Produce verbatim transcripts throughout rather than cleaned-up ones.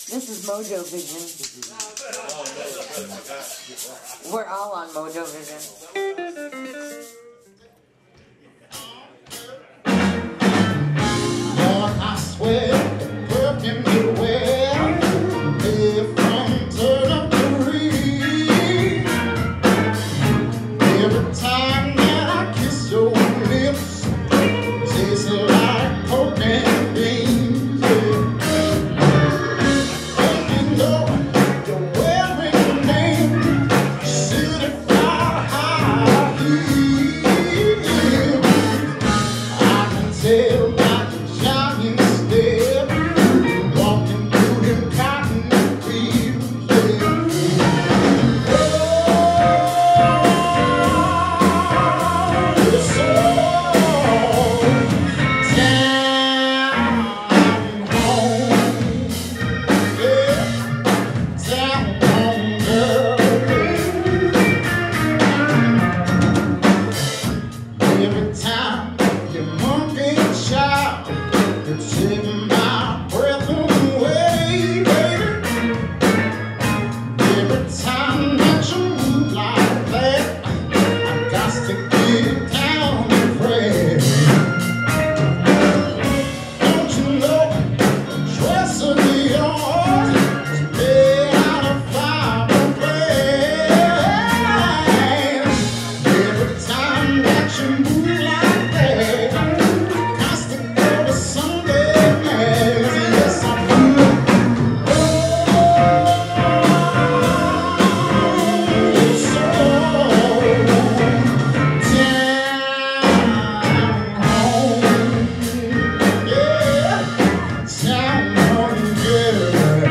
This is MoeJoeVision. We're all on MoeJoeVision. Lord, I swear, the perfume you wear, live from turn up to read. Every time that I kiss your lips, tastes like coke and beans. And you know you're wearing your name, certified high heels. I can tell by your shining step, walking through them cotton fields. Oh, you're so down home, yeah, down home, girl. Every time you monkey shout, it's taking my breath away, baby. Every time that you move like that, I got to get down and pray. Don't you know the dress of yours is made out of fiberglass? Every time that you move like that, got to go to Sunday mass. Yes, I do. Oh, you're so down home, yeah, down home, girl.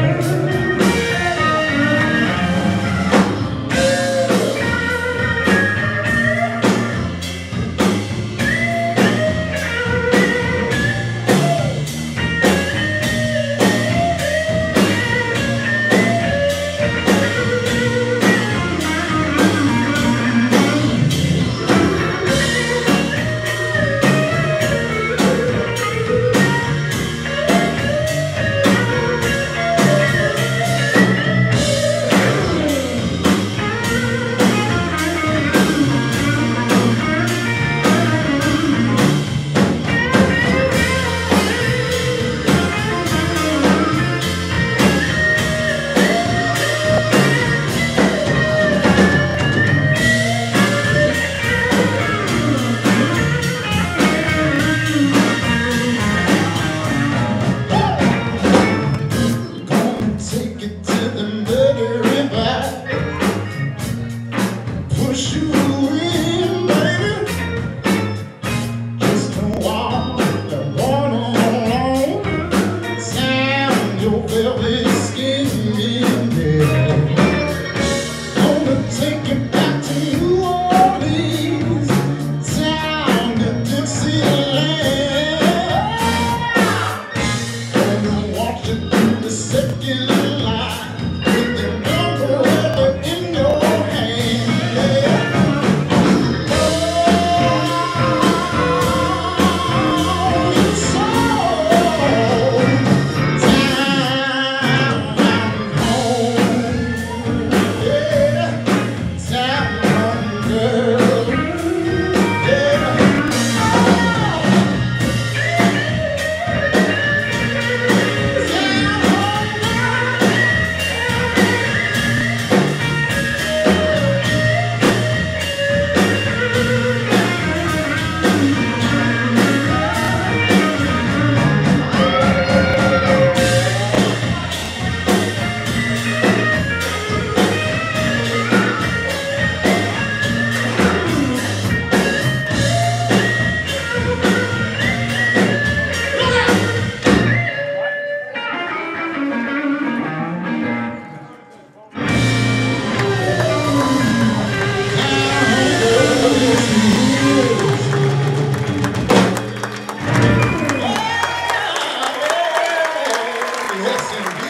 Gonna take it to the murder back, push you in, baby. Just to walk the water alone, sound your velvet skin in there. Gonna take you back to New Orleans, down to Dixieland. Gonna walk you through the second line with the number in your hand. Yeah. Oh, you're so down home, yeah, down home, girl, yeah. Yes, indeed.